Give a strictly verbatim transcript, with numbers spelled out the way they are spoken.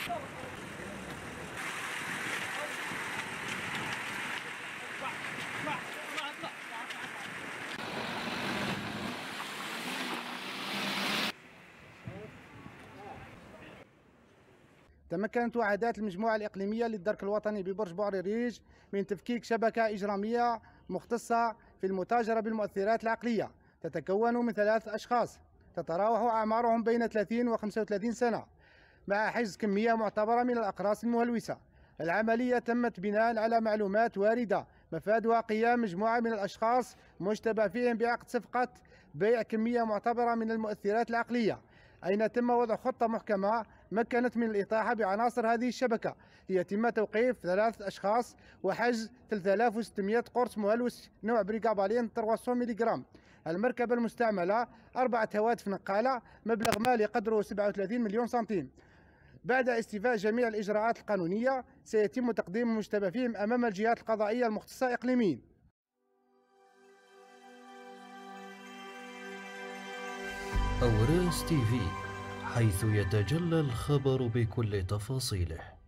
تمكنت وحدات المجموعة الإقليمية للدرك الوطني ببرج بوعريريج من تفكيك شبكة إجرامية مختصة في المتاجرة بالمؤثرات العقلية، تتكون من ثلاث أشخاص تتراوح أعمارهم بين ثلاثين و خمسة وثلاثين سنة، مع حجز كمية معتبرة من الأقراص المهلوسة. العملية تمت بناء على معلومات واردة مفادها قيام مجموعة من الأشخاص مشتبه فيهم بعقد صفقة بيع كمية معتبرة من المؤثرات العقلية، أين تم وضع خطة محكمة مكنت من الإطاحة بعناصر هذه الشبكة ليتم توقيف ثلاثة أشخاص وحجز ثلاثة آلاف وستمئة قرص مهلوس نوع بريكابالين ثلاثمئة ملغ. المركبة المستعملة أربعة هواتف نقالة مبلغ مالي قدره سبعة وثلاثين مليون سنتيم. بعد استيفاء جميع الإجراءات القانونية سيتم تقديم المشتبه فيهم أمام الجهات القضائية المختصة إقليميا. أوراس تي في، حيث يتجلى الخبر بكل تفاصيله.